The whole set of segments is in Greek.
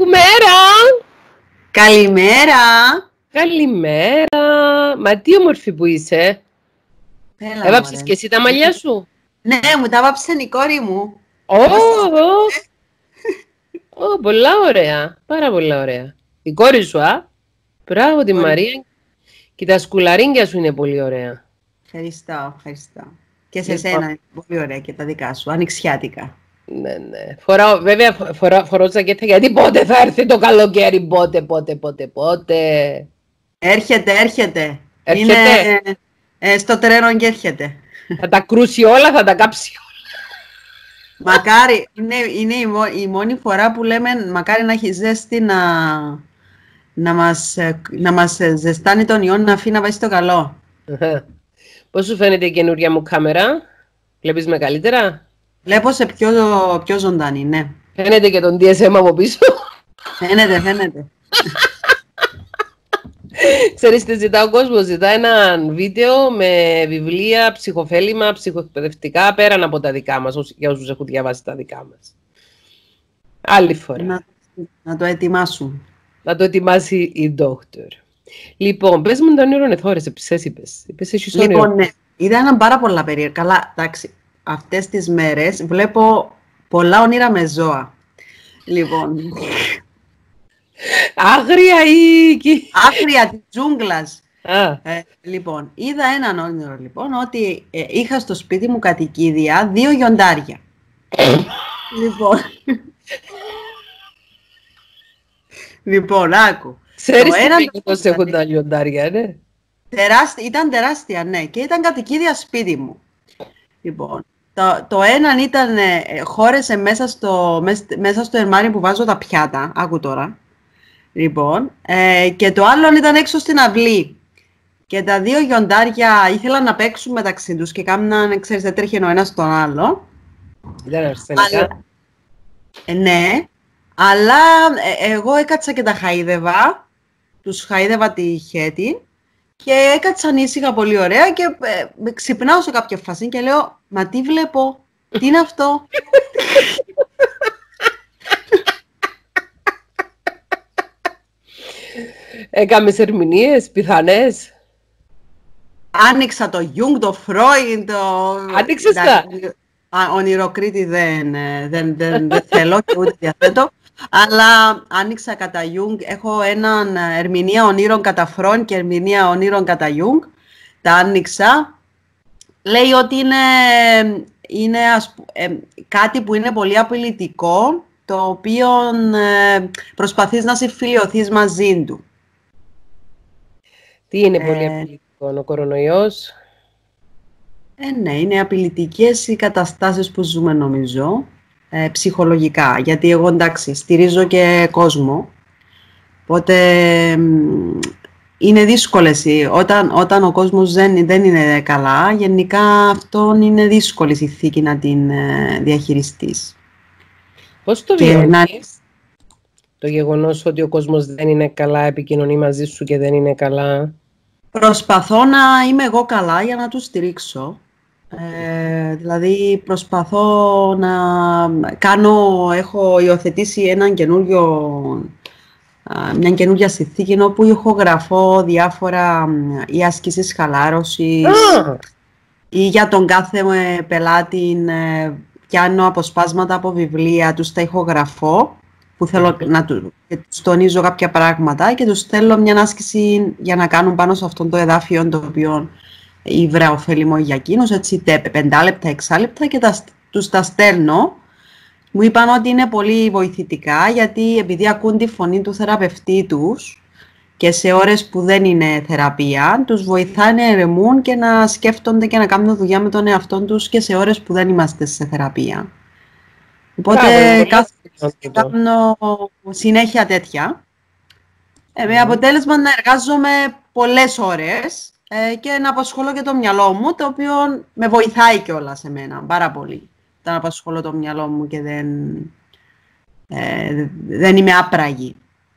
Καλημέρα! Καλημέρα! Καλημέρα! Μα τι όμορφη που είσαι! Έβαψες και εσύ τα μαλλιά σου? Ναι, μου τα βάψε η κόρη μου. Πολλά ωραία! Πάρα πολλά ωραία! Η κόρη σου, μπράβο τη Μαρία! Και τα σκουλαρίνια σου είναι πολύ ωραία. Ευχαριστώ. Και σε σένα είναι πολύ ωραία και τα δικά σου, ανοιξιάτικα. Ναι. Φοράω ζακέτα γιατί πότε θα έρθει το καλοκαίρι, πότε. Έρχεται. Είναι στο τρένο και έρχεται. Θα τα κρούσει όλα, θα τα κάψει όλα. Μακάρι, είναι η μόνη φορά που λέμε μακάρι να έχει ζέστη να μας ζεστάνει τον ιό να αφήνει να πάει στο καλό. Πώς σου φαίνεται η καινούργια μου κάμερα? Βλέπεις με καλύτερα? Βλέπω σε πιο ζωντανή, ναι. Φαίνεται και τον DSM από πίσω. Φαίνεται. Ξέρεις τι ζητά ο κόσμος? Ζητά ένα βίντεο με βιβλία, ψυχοφέλημα, ψυχοεκπαιδευτικά, πέραν από τα δικά μας, για όσους έχουν διαβάσει τα δικά μας. Άλλη φορά. Να το ετοιμάσουν. Να το ετοιμάσει η Δόκτωρ. Λοιπόν, πες μου τον όνειρο εθώρες, επίσης είπες. Λοιπόν, ναι, είδα έναν πάρα πολλά περίεργα. Καλά, εντάξει, αυτές τις μέρες βλέπω πολλά όνειρα με ζώα. Λοιπόν... Άγρια ή... Άγρια της τζούγκλας. Λοιπόν, είδα έναν όνειρο, λοιπόν, ότι είχα στο σπίτι μου κατοικίδια 2 λιοντάρια. Λοιπόν, άκου. Ξέρεις πώς έχουν τα λιοντάρια, ναι. Ήταν τεράστια, ναι, και ήταν κατοικίδια σπίτι μου. Λοιπόν, το έναν ήταν, χώρεσε μέσα στο ερμάρι που βάζω τα πιάτα, άκου τώρα. Λοιπόν, και το άλλο ήταν έξω στην αυλή. Και τα 2 λιοντάρια ήθελαν να παίξουν μεταξύ τους και κάμναν, ξέρεις, δεν τρέχει ο ένας τον άλλο. Ήταν αρσενικά. Ναι, αλλά εγώ έκατσα και τα χαΐδευα, τους χαΐδευα τη χέτη και έκατσαν ήσυχα πολύ ωραία και ξυπνάω σε κάποια φάση και λέω, μα τι βλέπω, τι είναι αυτό? Έκαμες ερμηνείες πιθανές? Άνοιξα το Jung, το Freud, Άνοιξες τα? Ονειροκρίτη δεν θέλω και ούτε διαθέτω. Αλλά άνοιξα κατά Jung. Έχω έναν ερμηνεία ονείρων κατά Freud και ερμηνεία ονείρων κατά Jung. Τα άνοιξα. Λέει ότι είναι κάτι που είναι πολύ απειλητικό, το οποίο προσπαθείς να συμφιλιωθείς μαζί του. Τι είναι πολύ απειλητικό, ο κορονοϊός? Ναι, είναι απειλητικές οι καταστάσεις που ζούμε, νομίζω, ψυχολογικά. Γιατί εγώ, εντάξει, στηρίζω και κόσμο, οπότε είναι δύσκολες. Όταν ο κόσμος δεν είναι καλά, γενικά αυτό είναι δύσκολη συνθήκη να την διαχειριστείς. Πώς το βιώνεις, το γεγονός ότι ο κόσμος δεν είναι καλά, επικοινωνεί μαζί σου και δεν είναι καλά? Προσπαθώ να είμαι εγώ καλά για να τους στηρίξω. Δηλαδή προσπαθώ να έχω υιοθετήσει μια καινούργια συνθήκη όπου ηχογραφώ διάφορα ή ασκήσεις χαλάρωσης ή για τον κάθε πελάτη πιάνω αποσπάσματα από βιβλία, τους τα ηχογραφώ που θέλω να τους τονίζω κάποια πράγματα και τους στέλνω μια άσκηση για να κάνουν πάνω σε αυτό το εδάφιο το οποίο ήβρα ωφέλιμο για εκείνους, έτσι 5 λεπτά, 6 λεπτά και τους τα στέλνω. Μου είπαν ότι είναι πολύ βοηθητικά γιατί επειδή ακούν τη φωνή του θεραπευτή τους και σε ώρες που δεν είναι θεραπεία, τους βοηθάει να ερεμούν και να σκέφτονται και να κάνουν δουλειά με τον εαυτό τους και σε ώρες που δεν είμαστε σε θεραπεία. Οπότε κάνω συνέχεια τέτοια. Με αποτέλεσμα να εργάζομαι πολλές ώρες και να απασχολώ και το μυαλό μου, το οποίο με βοηθάει κιόλας σε μένα πάρα πολύ. Όταν απασχολώ το μυαλό μου και δεν είμαι άπραγη.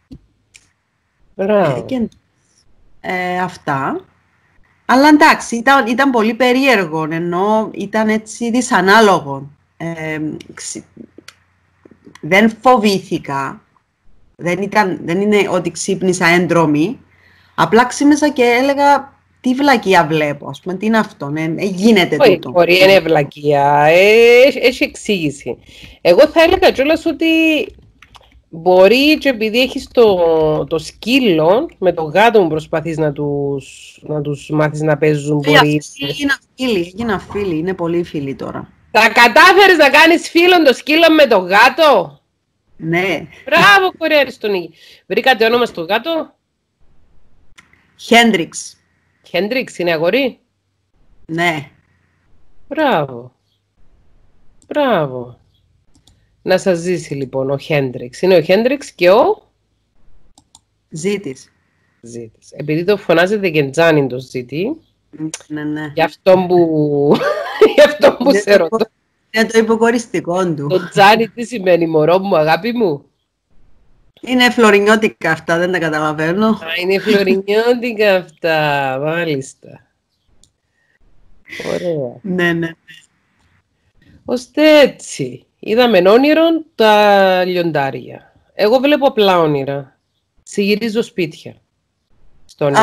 Αυτά. Αλλά εντάξει, ήταν πολύ περίεργο, ενώ ήταν έτσι δυσανάλογο. Δεν φοβήθηκα, Δεν είναι ότι ξύπνησα έντρομη. Απλά ξύπνησα και έλεγα τι βλακεία βλέπω, ας πούμε, τι είναι αυτό, γίνεται τούτο. Μπορεί, είναι βλακεία, έχει εξήγηση. Εγώ θα έλεγα κιόλας ότι μπορεί και επειδή έχεις το σκύλο, με το γάτο μου προσπαθείς να τους μάθεις να παίζουν, μπορεί... Έγινα φίλοι, είναι πολύ φίλοι τώρα. Θα κατάφερες να κάνεις φίλον το σκύλο με το γάτο? Ναι. Μπράβο, κορέα Αριστονίκη. Βρήκατε όνομα στο γάτο? Χέντριξ. Χέντριξ, είναι αγορί? Ναι. Μπράβο. Μπράβο. Να σας ζήσει λοιπόν ο Χέντριξ. Είναι ο Χέντριξ και ο... Ζήτης. Ζήτης. Επειδή το φωνάζεται Γεντζάνι το Ζήτη, ναι. γι' αυτό που σε ρωτώ. Είναι το υποκοριστικό του. Το Τζάνι τι σημαίνει, μωρό μου, αγάπη μου? Είναι φλωρινιώτικα αυτά, δεν τα καταλαβαίνω. Α, είναι φλωρινιώτικα αυτά, μάλιστα. Ωραία. Ναι. Ώστε έτσι, είδαμε όνειρον τα λιοντάρια. Εγώ βλέπω απλά όνειρα. Συγυρίζω σπίτια. Στο όνειρο.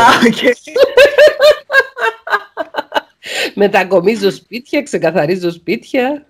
Μετακομίζω σπίτια, ξεκαθαρίζω σπίτια.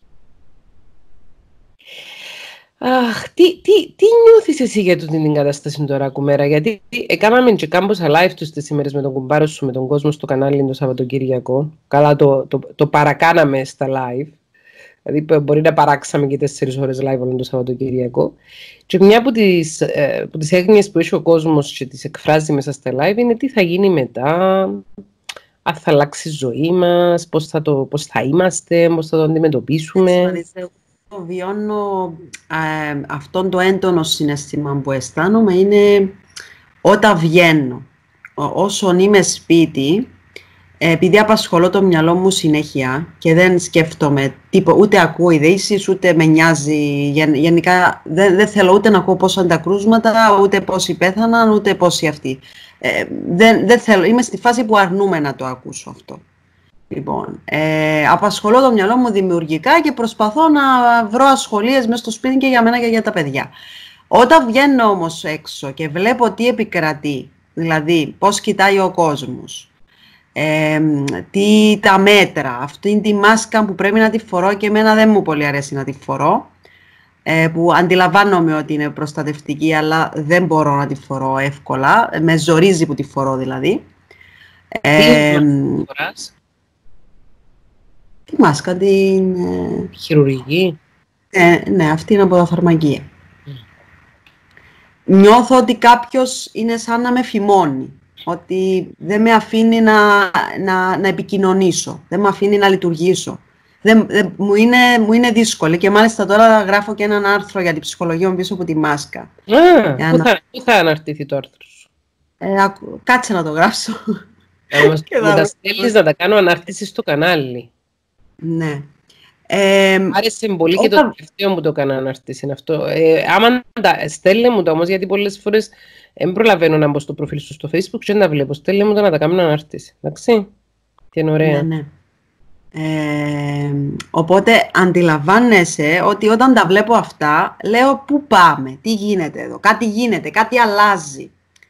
Αχ, τι νιώθεις εσύ για την κατάσταση τώρα, Κουμέρα? Γιατί έκαναμε και κάμποσα live τους τις ημέρες με τον κουμπάρο σου, με τον κόσμο στο κανάλι το Σαββατοκύριακο. Καλά, το παρακάναμε στα live. Δηλαδή μπορεί να παράξαμε και 4 ώρες live όλο το Σαββατοκύριακο. Και μια από τις έγνοιες που έχει ο κόσμος και τις εκφράζει μέσα στα live είναι τι θα γίνει μετά, αν θα αλλάξει η ζωή μας, πώς θα είμαστε, πώς θα το αντιμετωπίσουμε. Βιώνω αυτόν το έντονο συναίσθημα που αισθάνομαι είναι όταν βγαίνω. Όσον είμαι σπίτι, επειδή απασχολώ το μυαλό μου συνέχεια και δεν σκέφτομαι τίποτα, ούτε ακούω ειδήσεις, ούτε με νοιάζει. Γενικά δεν θέλω ούτε να ακούω πόσα τα κρούσματα, ούτε πόσοι πέθαναν, ούτε πόσοι αυτοί. Δεν θέλω. Είμαι στη φάση που αρνούμαι να το ακούσω αυτό. Λοιπόν, απασχολώ το μυαλό μου δημιουργικά και προσπαθώ να βρω ασχολίες μέσα στο σπίτι και για μένα και για τα παιδιά. Όταν βγαίνω όμως έξω και βλέπω τι επικρατεί, δηλαδή πώς κοιτάει ο κόσμος, τα μέτρα, αυτή τη μάσκα που πρέπει να τη φορώ και εμένα δεν μου πολύ αρέσει να τη φορώ, που αντιλαμβάνομαι ότι είναι προστατευτική αλλά δεν μπορώ να τη φορώ εύκολα, με ζορίζει που τη φορώ δηλαδή. Τη μάσκα, την... Χειρουργική. Ναι, αυτή είναι από τα φαρμακεία. Νιώθω ότι κάποιος είναι σαν να με φημώνει. Ότι δεν με αφήνει να επικοινωνήσω. Δεν με αφήνει να λειτουργήσω. Μου είναι δύσκολο. Και μάλιστα τώρα γράφω και έναν άρθρο για την ψυχολογία μου πίσω από τη μάσκα. Πού θα αναρτηθεί το άρθρο σου? Κάτσε να το γράψω. Να τα στέλνεις να τα κάνω ανάρτηση στο κανάλι. Ναι. Άρεσε πολύ και το τελευταίο που το έκανα ανάρτηση. Αυτό. Άμα στέλνε μου το όμως, γιατί πολλές φορές δεν προλαβαίνω να μπω στο προφίλ σου στο Facebook και δεν τα βλέπω. Στέλνε μου το να τα κάνω ανάρτηση. Εντάξει. Τι είναι ωραία. Ναι. Οπότε αντιλαμβάνεσαι ότι όταν τα βλέπω αυτά, λέω πού πάμε, τι γίνεται εδώ, κάτι γίνεται, κάτι αλλάζει.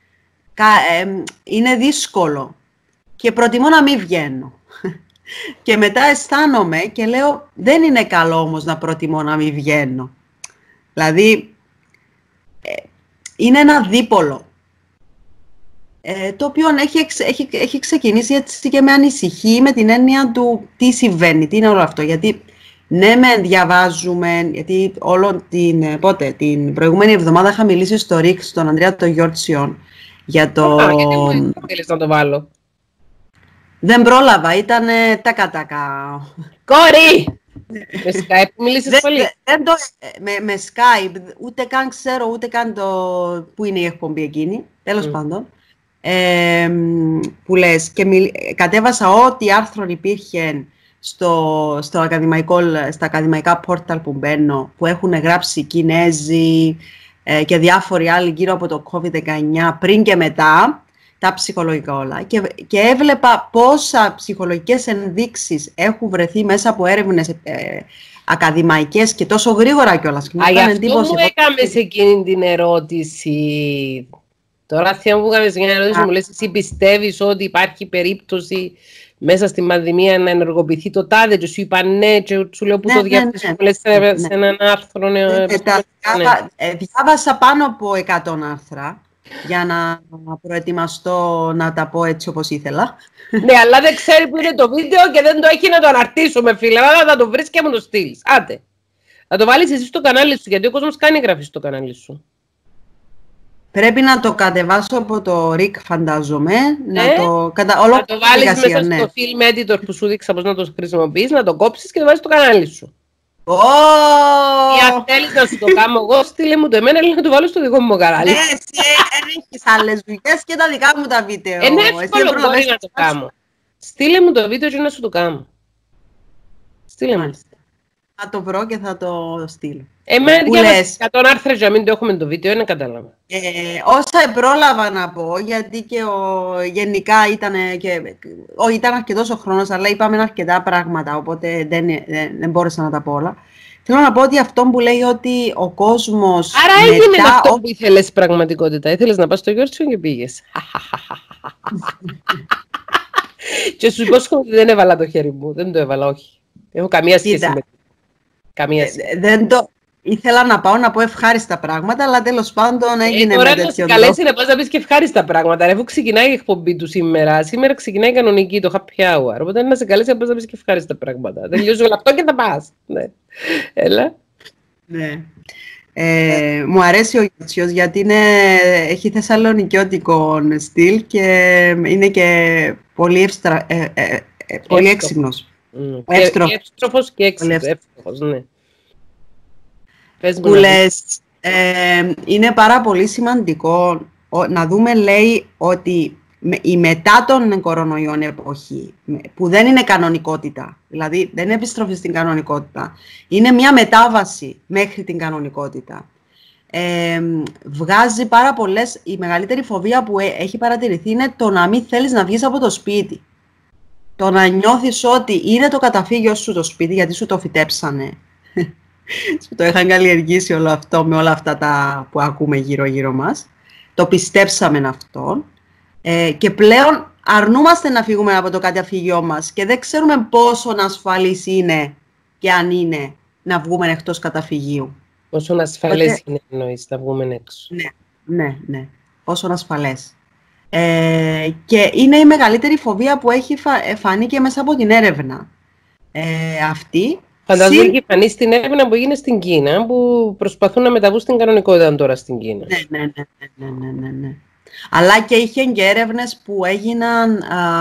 Είναι δύσκολο και προτιμώ να μην βγαίνω. Και μετά αισθάνομαι και λέω δεν είναι καλό όμως να προτιμώ να μην βγαίνω. Δηλαδή είναι ένα δίπολο το οποίο έχει ξεκινήσει έτσι και με ανησυχεί, με την έννοια του τι συμβαίνει, τι είναι όλο αυτό. Γιατί ναι, διαβάζουμε, γιατί την προηγούμενη εβδομάδα είχα μιλήσει στο ΡΙΚ, στον Ανδρέα τον Γιόρτσιον, για το... Γιατί μου θέλεις να το βάλω? Δεν πρόλαβα, ήταν τάκα. Κόρη! Με Skype που μιλήσεις πολύ? Με Skype, ούτε καν ξέρω, ούτε καν που είναι η εκπομπή εκείνη, τέλος πάντων. Που λες, και κατέβασα ό,τι άρθρο υπήρχε στα ακαδημαϊκά πόρταλ που μπαίνω, που έχουν γράψει Κινέζοι και διάφοροι άλλοι γύρω από το COVID-19 πριν και μετά, τα ψυχολογικά όλα. Και έβλεπα πόσα ψυχολογικές ενδείξεις έχουν βρεθεί μέσα από έρευνες ακαδημαϊκές και τόσο γρήγορα κιόλας. Γι' αυτό μου έκαμε σε εκείνη την ερώτηση. Τώρα θέλω μου έκαμε σε μια ερώτηση μου λες εσύ πιστεύεις ότι υπάρχει περίπτωση μέσα στην πανδημία να ενεργοποιηθεί το τάδε και σου είπα ναι και σου λέω που το διαβάσεις σε έναν άρθρο. Διάβασα πάνω από 100 άρθρα για να προετοιμαστώ να τα πω έτσι όπως ήθελα. Ναι, αλλά δεν ξέρει που είναι το βίντεο και δεν το έχει να το αναρτήσουμε, φίλε. Αλλά θα το βρεις και μου το στείλεις. Άντε. Θα το βάλεις εσύ στο κανάλι σου, γιατί ο κόσμος κάνει εγγραφή στο κανάλι σου. Πρέπει να το κατεβάσω από το RIC, φαντάζομαι. Να το βάλεις μέσα στο film editor που σου δείξα πώς να το χρησιμοποιείς, να το κόψεις και το βάλεις στο κανάλι σου. Ή αν θέλεις να σου το κάνω εγώ, στείλε μου το εμένα, αλλά να το βάλω στο δικό μου κανάλι. Ναι, εσύ έχεις άλλες δουλειές και τα δικά μου τα βίντεο. Είναι εύκολο μπορεί να το κάνω. Στείλε μου το βίντεο και να σου το κάνω. Στείλε μου. Θα το βρω και θα το στείλω. Εμένα διάβασα 100 άρθρα για να μην το έχουμε το βίντεο, δεν κατάλαβα. Όσα πρόλαβα να πω, γιατί και γενικά ήταν αρκετός ο χρόνος, αλλά είπαμε αρκετά πράγματα, οπότε δεν μπόρεσα να τα πω όλα. Θέλω να πω ότι αυτό που λέει ότι ο κόσμος... Άρα έγινε αυτό που ήθελες πραγματικότητα. Ήθελες να πας στο Γιώργο και πήγες. Και σου υπόσχομαι ότι δεν έβαλα το χέρι μου. Δεν το έβαλα, όχι. Έχω καμία σχέση με... Ήθελα να πάω να πω ευχάριστα πράγματα, αλλά τέλος πάντων έγινε με τέτοιο τρόπο. Τώρα να καλέσει να πας να πεις και ευχάριστα πράγματα. Αφού ξεκινάει η εκπομπή του σήμερα, σήμερα ξεκινάει κανονική το happy hour. Οπότε να σε καλέσει να πας να πεις και ευχάριστα πράγματα. Τελειώσει όλο αυτό και θα πας. Ναι. Έλα. Ναι. Μου αρέσει ο Γιώτσιος γιατί έχει θεσσαλονικιώτικο στυλ και είναι και πολύ, πολύ έξυπνος. Εύστροφος και εύστροφος, ναι. Που λες, είναι πάρα πολύ σημαντικό να δούμε, λέει, ότι η μετά των κορονοϊών εποχή, που δεν είναι κανονικότητα, δηλαδή δεν είναι επιστροφή στην κανονικότητα, είναι μια μετάβαση μέχρι την κανονικότητα. Βγάζει πάρα πολλές, η μεγαλύτερη φοβία που έχει παρατηρηθεί είναι το να μην θέλεις να βγεις από το σπίτι. Το να νιώθεις ότι είναι το καταφύγιο σου το σπίτι, γιατί σου το φυτέψανε. Σου το είχαν καλλιεργήσει όλο αυτό με όλα αυτά τα που ακούμε γύρω-γύρω μας. Το πιστέψαμε αυτό. Και πλέον αρνούμαστε να φύγουμε από το καταφύγιό μας και δεν ξέρουμε πόσο ασφαλής είναι και αν είναι να βγούμε εκτός καταφυγίου. Πόσο ασφαλές είναι εννοείς να βγούμε έξω. Ναι. Πόσο ασφαλές. Και είναι η μεγαλύτερη φοβία που έχει φανεί και μέσα από την έρευνα αυτή. Φαντάζομαι έχει φανεί στην έρευνα που έγινε στην Κίνα, που προσπαθούν να μεταβούν στην κανονικότητα τώρα στην Κίνα. Ναι. Αλλά και είχε και έρευνες που έγιναν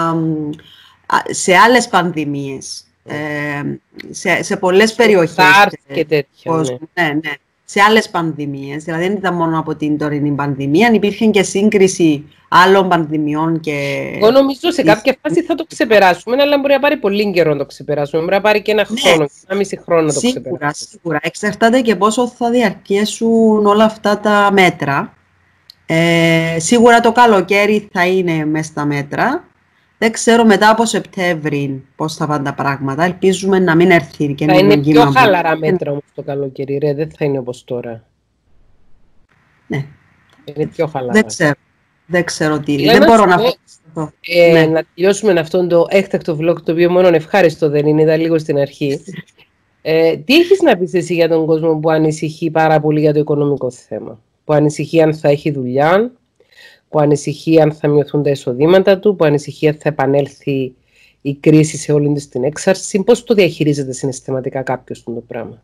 σε άλλες πανδημίες, σε πολλές περιοχές. SARS και τέτοια, ναι. Σε άλλες πανδημίες, δηλαδή δεν ήταν μόνο από την τωρινή πανδημία, υπήρχε και σύγκριση άλλων πανδημιών και... Εγώ νομίζω σε κάποια φάση θα το ξεπεράσουμε, αλλά μπορεί να πάρει πολύ καιρό να το ξεπεράσουμε, μπορεί να πάρει και ένα χρόνο, ένα μισή χρόνο να το ξεπεράσουμε. Σίγουρα. Εξαρτάται και πόσο θα διαρκέσουν όλα αυτά τα μέτρα. Σίγουρα το καλοκαίρι θα είναι μέσα στα μέτρα. Δεν ξέρω μετά από Σεπτέμβρη πώς θα πάνε τα πράγματα. Ελπίζουμε να μην έρθει και να είναι πιο χαλαρά μέτρα όμως το καλοκαίρι, δεν θα είναι όπως τώρα. Ναι. Είναι πιο χαλαρά. Δεν ξέρω τι. Δεν μπορώ να πω. Να τελειώσουμε αυτόν το έκτακτο vlog, το οποίο μόνο ευχάριστο δεν είναι, ήταν λίγο στην αρχή. Τι έχεις να πεις εσύ για τον κόσμο που ανησυχεί πάρα πολύ για το οικονομικό θέμα? Που ανησυχεί αν θα έχει δουλειά, που ανησυχεί αν θα μειωθούν τα εισοδήματα του, που ανησυχεί αν θα επανέλθει η κρίση σε όλη της την έξαρση. Πώς το διαχειρίζεται συναισθηματικά κάποιος το πράγμα?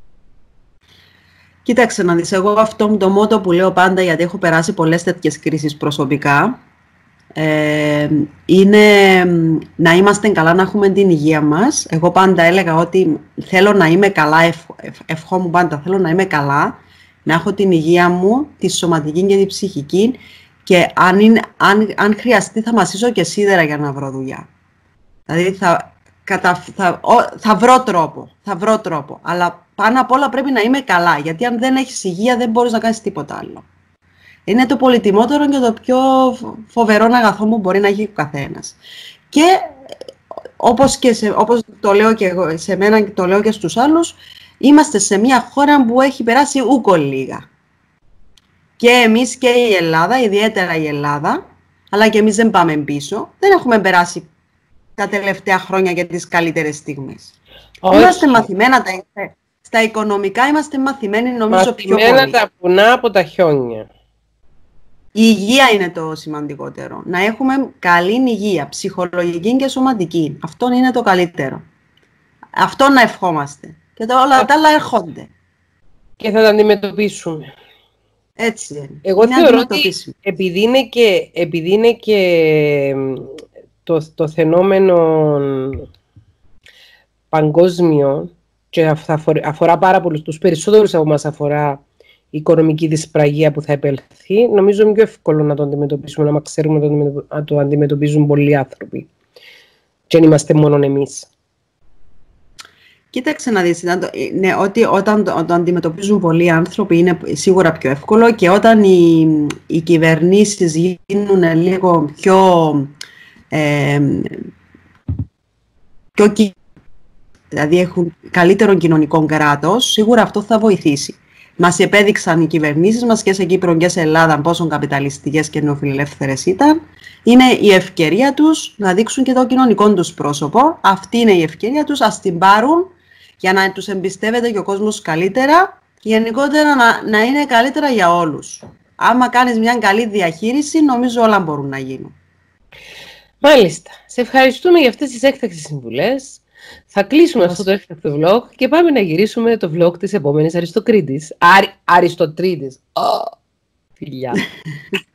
Κοίταξε να δεις, εγώ αυτό το μότο που λέω πάντα, γιατί έχω περάσει πολλές τέτοιες κρίσεις προσωπικά, είναι να είμαστε καλά, να έχουμε την υγεία μας. Εγώ πάντα έλεγα ότι θέλω να είμαι καλά, ευχόμουν πάντα, θέλω να είμαι καλά, να έχω την υγεία μου, τη σωματική και τη ψυχική, και αν χρειαστεί θα μασίσω και σίδερα για να βρω δουλειά. Δηλαδή θα βρω τρόπο, αλλά πάνω απ' όλα πρέπει να είμαι καλά, γιατί αν δεν έχεις υγεία δεν μπορείς να κάνεις τίποτα άλλο. Είναι το πολυτιμότερο και το πιο φοβερό αγαθό που μπορεί να έχει ο καθένας. Και όπως το λέω και εγώ, σε μένα και το λέω και στους άλλους, είμαστε σε μια χώρα που έχει περάσει ούκο λίγα. Και εμείς και η Ελλάδα, ιδιαίτερα η Ελλάδα, αλλά και εμείς δεν πάμε πίσω, δεν έχουμε περάσει τα τελευταία χρόνια για τις καλύτερες στιγμές. Είμαστε μαθημένα, στα οικονομικά είμαστε μαθημένοι νομίζω πιο πολύ. Μαθημένα τα βουνά από τα χιόνια. Η υγεία είναι το σημαντικότερο. Να έχουμε καλή υγεία, ψυχολογική και σωματική. Αυτό είναι το καλύτερο. Αυτό να ευχόμαστε. Και όλα τα άλλα έρχονται. Και θα τα αντιμετωπίσουμε. Έτσι είναι. Εγώ θεωρώ ότι επειδή είναι και το φαινόμενο παγκόσμιο και αφορά πάρα πολλούς, τους περισσότερους από μας αφορά η οικονομική δυσπραγία που θα επέλθει, νομίζω είναι πιο εύκολο να το αντιμετωπίσουμε, να ξέρουμε να το αντιμετωπίζουν πολλοί άνθρωποι. Και δεν είμαστε μόνο εμείς. Κοίταξε να δεις, ναι, ότι όταν το αντιμετωπίζουν πολλοί άνθρωποι είναι σίγουρα πιο εύκολο, και όταν οι κυβερνήσεις γίνουν λίγο πιο δηλαδή έχουν καλύτερο κοινωνικό κράτος, σίγουρα αυτό θα βοηθήσει. Μας επέδειξαν οι κυβερνήσεις μας και σε Κύπρο και σε Ελλάδα πόσο καπιταλιστικές και νεοφιλελεύθερες ήταν. Είναι η ευκαιρία τους να δείξουν και το κοινωνικό τους πρόσωπο. Αυτή είναι η ευκαιρία τους, ας την πάρουν για να τους εμπιστεύεται και ο κόσμος καλύτερα και γενικότερα να είναι καλύτερα για όλους. Άμα κάνεις μια καλή διαχείριση, νομίζω όλα μπορούν να γίνουν. Μάλιστα. Σε ευχαριστούμε για αυτές τις έκτακτες συμβουλές. Θα κλείσουμε αυτό το έκτακτο vlog και πάμε να γυρίσουμε το vlog της επόμενης Αριστοκρίτης. Αριστοτρίτης. Φιλιά.